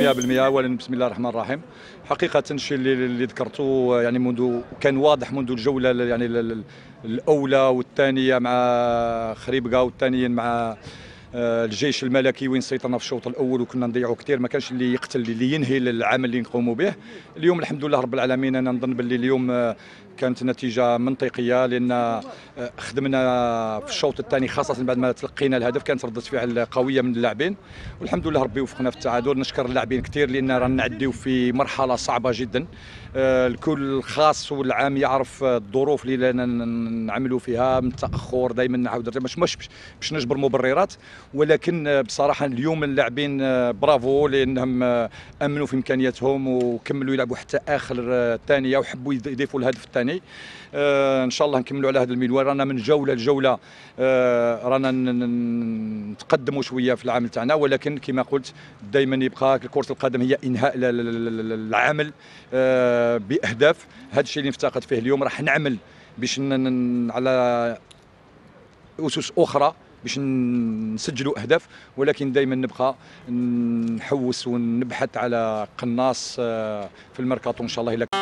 100%. اولا بسم الله الرحمن الرحيم. حقيقه الشيء اللي ذكرته يعني منذ كان واضح منذ الجوله يعني الاولى والثانيه مع خريبكا والثانيين مع الجيش الملكي وين سيطرنا في الشوط الاول وكنا نضيعوا كثير، ما كانش اللي يقتل اللي ينهي العمل اللي نقوموا به. اليوم الحمد لله رب العالمين انا نظن باللي اليوم كانت نتيجه منطقيه، لان خدمنا في الشوط الثاني خاصه بعد ما تلقينا الهدف كانت رده فعل قويه من اللاعبين، والحمد لله ربي وفقنا في التعادل. نشكر اللاعبين كثير لان رانا نعديو في مرحله صعبه جدا. الكل الخاص والعام يعرف الظروف اللي نعملوا فيها من تاخر دائما نعاود باش نجبر مبررات، ولكن بصراحه اليوم اللاعبين برافو لانهم امنوا في امكانياتهم وكملوا يلعبوا حتى اخر الثانيه وحبوا يضيفوا الهدف الثاني. ان شاء الله نكملوا على هذا المنوال، رانا من جوله لجوله رانا نتقدموا شويه في العمل تاعنا، ولكن كما قلت دائما يبقى كره القدم هي انهاء العمل باهداف. هذا الشيء اللي نفتقد فيه اليوم، راح نعمل باش على اسس اخرى باش نسجلوا اهداف، ولكن دائما نبقى نحوس ونبحث على قناص في الميركاتو ان شاء الله.